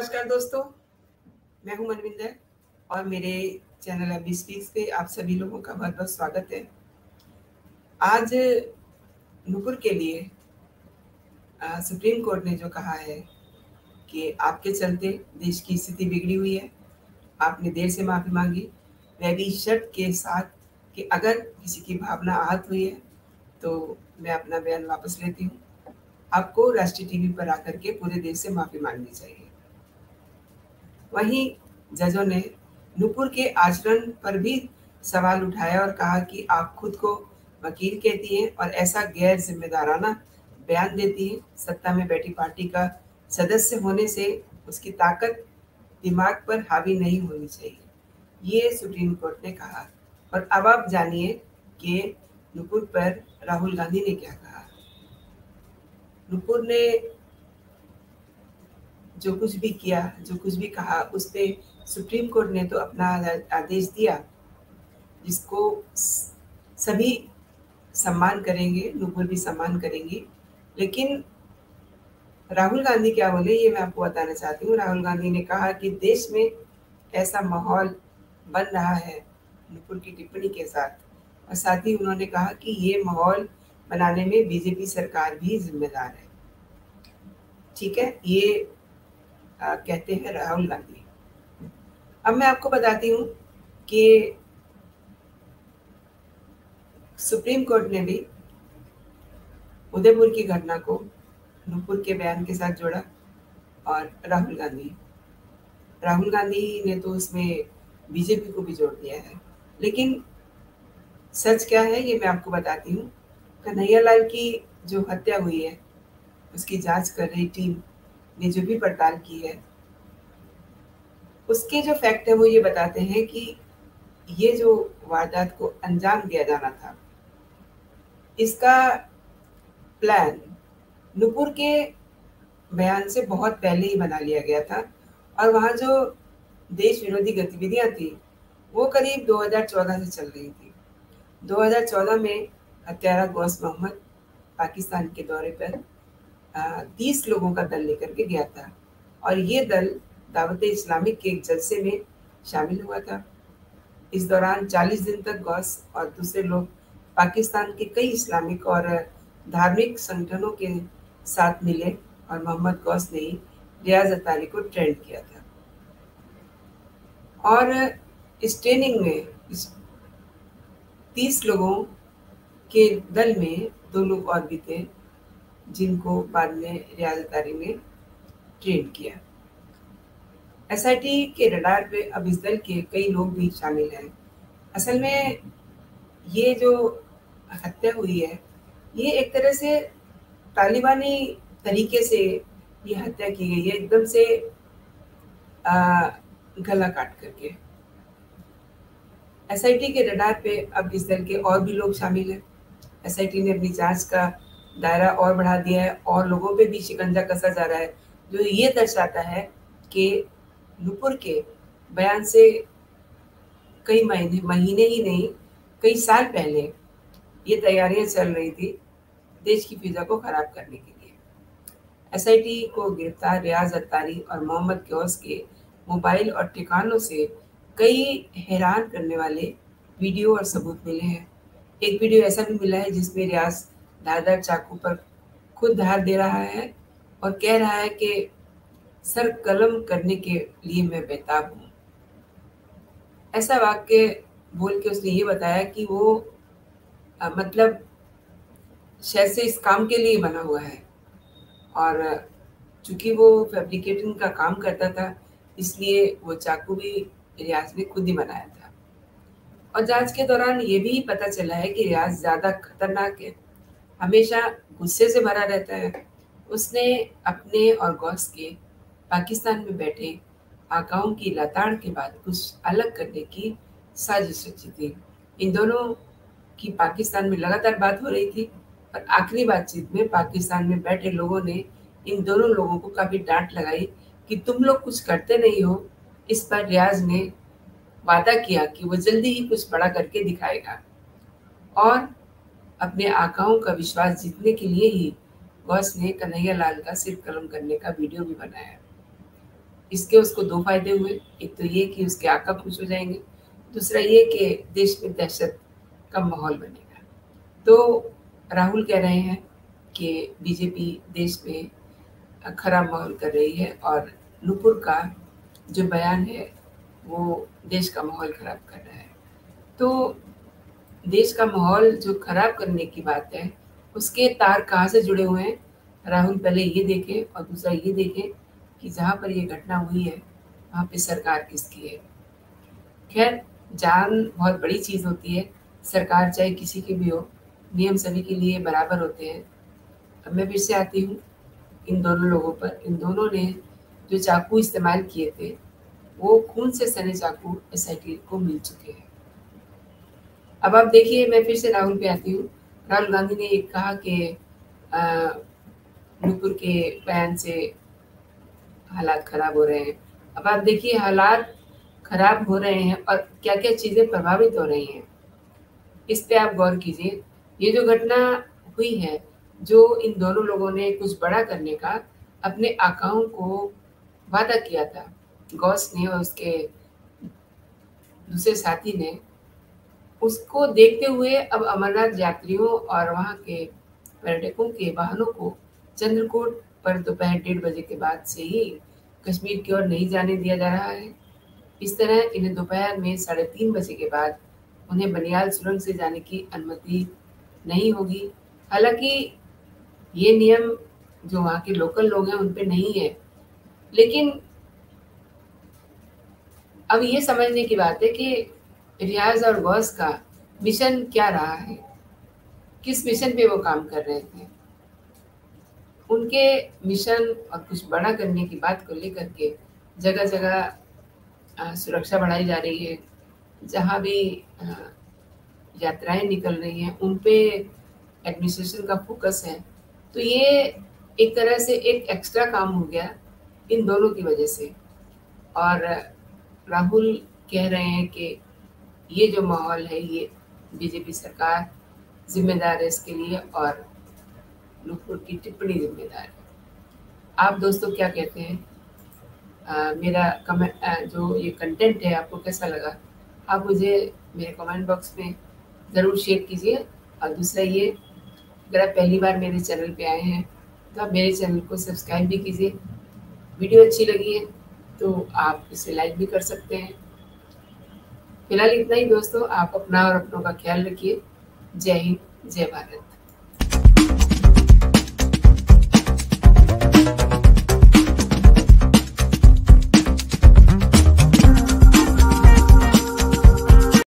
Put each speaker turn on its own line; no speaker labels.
नमस्कार दोस्तों, मैं हूं मनविंदर और मेरे चैनल एमबी स्पीक्स पे आप सभी लोगों का बहुत बहुत स्वागत है। आज नुपुर के लिए सुप्रीम कोर्ट ने जो कहा है कि आपके चलते देश की स्थिति बिगड़ी हुई है, आपने देर से माफ़ी मांगी, वह भी शर्त के साथ कि अगर किसी की भावना आहत हुई है तो मैं अपना बयान वापस लेती हूँ। आपको राष्ट्रीय टीवी पर आकर के पूरे देश से माफ़ी मांगनी चाहिए। वहीं जजों ने नुपुर के आचरण पर भी सवाल उठाया और कहा कि आप खुद को वकील कहती हैं और ऐसा गैर जिम्मेदाराना बयान देती हैं। सत्ता में बैठी पार्टी का सदस्य होने से उसकी ताकत दिमाग पर हावी नहीं होनी चाहिए, ये सुप्रीम कोर्ट ने कहा। और अब आप जानिए कि नुपुर पर राहुल गांधी ने क्या कहा। नुपुर ने जो कुछ भी किया, जो कुछ भी कहा, उस पे सुप्रीम कोर्ट ने तो अपना आदेश दिया, जिसको सभी सम्मान करेंगे, नुपुर भी सम्मान करेंगी। लेकिन राहुल गांधी क्या बोले ये मैं आपको बताना चाहती हूँ। राहुल गांधी ने कहा कि देश में ऐसा माहौल बन रहा है नुपुर की टिप्पणी के साथ, और साथ ही उन्होंने कहा कि ये माहौल बनाने में बीजेपी सरकार भी जिम्मेदार है। ठीक है, ये कहते हैं राहुल गांधी। अब मैं आपको बताती हूँ कि सुप्रीम कोर्ट ने भी उदयपुर की घटना को नुपुर के बयान के साथ जोड़ा और राहुल गांधी ने तो उसमें बीजेपी को भी जोड़ दिया है। लेकिन सच क्या है ये मैं आपको बताती हूँ। कन्हैया लाल की जो हत्या हुई है उसकी जांच कर रही टीम ने जो भी पड़ताल की है, उसके जो फैक्ट है वो ये बताते हैं कि ये जो वारदात को अंजाम दिया जाना था, इसका प्लान नुपुर के बयान से बहुत पहले ही बना लिया गया था। और वहाँ जो देश विरोधी गतिविधियां थी वो करीब 2014 से चल रही थी। 2014 में हत्यारा गौस मोहम्मद पाकिस्तान के दौरे पर 30 लोगों का दल लेकर के गया था और ये दल दावत इस्लामिक के एक जलसे में शामिल हुआ था। इस दौरान 40 दिन तक गौस और दूसरे लोग पाकिस्तान के कई इस्लामिक और धार्मिक संगठनों के साथ मिले और मोहम्मद गौस ने रियाज अतारी को ट्रेंड किया था। और इस ट्रेनिंग में 30 लोगों के दल में 2 लोग और भी थे जिनको बाद में रियाज अतारी ने ट्रेन किया। एसआईटी के रडार पे अब इस दल के कई लोग भी शामिल हैं। असल में ये जो हत्या हुई है ये एक तरह से तालिबानी तरीके से ये हत्या की गई है, एकदम से गला काट करके। एसआईटी के रडार पे अब इस दल के और भी लोग शामिल हैं। एसआईटी ने अपनी जांच का दायरा और बढ़ा दिया है और लोगों पे भी शिकंजा कसा जा रहा है, जो ये दर्शाता है कि नुपुर के बयान से कई महीने ही नहीं, कई साल पहले ये तैयारियां चल रही थी देश की फिजा को खराब करने के लिए। एसआईटी को गिरफ्तार रियाज अत्तारी और मोहम्मद गौस के मोबाइल और ठिकानों से कई हैरान करने वाले वीडियो और सबूत मिले हैं। एक वीडियो ऐसा भी मिला है जिसमें रियाज धारदार चाकू पर खुद धार दे रहा है और कह रहा है कि सर कलम करने के लिए मैं बेताब हूँ। ऐसा वाक्य बोल के उसने ये बताया कि वो मतलब शायद से इस काम के लिए बना हुआ है, और चूंकि वो फैब्रिकेटिंग का काम करता था इसलिए वो चाकू भी रियाज ने खुद ही बनाया था। और जांच के दौरान ये भी पता चला है कि रियाज ज़्यादा खतरनाक है, हमेशा गुस्से से भरा रहता है। उसने अपने और गौस के पाकिस्तान में बैठे आकाओं की लताड़ के बाद कुछ अलग करने की साजिश रची थी। इन दोनों की पाकिस्तान में लगातार बात हो रही थी और आखिरी बातचीत में पाकिस्तान में बैठे लोगों ने इन दोनों लोगों को काफ़ी डांट लगाई कि तुम लोग कुछ करते नहीं हो। इस पर रियाज ने वादा किया कि वो जल्दी ही कुछ बड़ा करके दिखाएगा और अपने आकाओं का विश्वास जीतने के लिए ही गौस ने कन्हैया लाल का सिर कलम करने का वीडियो भी बनाया। इसके उसको दो फायदे हुए। एक तो ये कि उसके आका खुश हो जाएंगे, दूसरा ये कि देश में दहशत का माहौल बनेगा। तो राहुल कह रहे हैं कि बीजेपी देश में खराब माहौल कर रही है और नुपुर का जो बयान है वो देश का माहौल खराब कर रहा है। तो देश का माहौल जो खराब करने की बात है, उसके तार कहाँ से जुड़े हुए हैं, राहुल पहले ये देखें और दूसरा ये देखें कि जहाँ पर ये घटना हुई है वहाँ पे सरकार किसकी है। खैर, जान बहुत बड़ी चीज़ होती है, सरकार चाहे किसी की भी हो, नियम सभी के लिए बराबर होते हैं। अब मैं फिर से आती हूँ इन दोनों लोगों पर। इन दोनों ने जो चाकू इस्तेमाल किए थे, वो खून से सने चाकू एसआईटी को मिल चुके हैं। अब आप देखिए, मैं फिर से राहुल पे आती हूँ। राहुल गांधी ने एक कहा कि नुपुर के बयान से हालात खराब हो रहे हैं। अब आप देखिए, हालात खराब हो रहे हैं और क्या क्या चीज़ें प्रभावित हो रही हैं, इस पे आप गौर कीजिए। ये जो घटना हुई है, जो इन दोनों लोगों ने कुछ बड़ा करने का अपने आकाओं को वादा किया था, गौस ने और उसके दूसरे साथी ने, उसको देखते हुए अब अमरनाथ यात्रियों और वहाँ के पर्यटकों के वाहनों को चंद्रकोट पर दोपहर 1:30 बजे के बाद से ही कश्मीर की ओर नहीं जाने दिया जा रहा है। इस तरह इन्हें दोपहर में 3:30 बजे के बाद उन्हें बनियाल सुरंग से जाने की अनुमति नहीं होगी। हालांकि ये नियम जो वहाँ के लोकल लोग हैं उन पे नहीं है, लेकिन अब ये समझने की बात है कि रियाज और गौस का मिशन क्या रहा है, किस मिशन पे वो काम कर रहे थे। उनके मिशन और कुछ बड़ा करने की बात को लेकर के जगह जगह सुरक्षा बढ़ाई जा रही है। जहाँ भी यात्राएं निकल रही हैं उन पे एडमिनिस्ट्रेशन का फोकस है। तो ये एक तरह से एक एक्स्ट्रा काम हो गया इन दोनों की वजह से। और राहुल कह रहे हैं कि ये जो माहौल है ये बीजेपी सरकार जिम्मेदार है इसके लिए और नुपुर की टिप्पणी जिम्मेदार है। आप दोस्तों क्या कहते हैं? मेरा कमेंट जो ये कंटेंट है आपको कैसा लगा, आप मुझे मेरे कमेंट बॉक्स में ज़रूर शेयर कीजिए। और दूसरा ये, अगर आप पहली बार मेरे चैनल पे आए हैं तो आप मेरे चैनल को सब्सक्राइब भी कीजिए। वीडियो अच्छी लगी है तो आप इसे लाइक भी कर सकते हैं। फिलहाल इतना ही दोस्तों, आप अपना और अपनों का ख्याल रखिए। जय हिंद, जय भारत।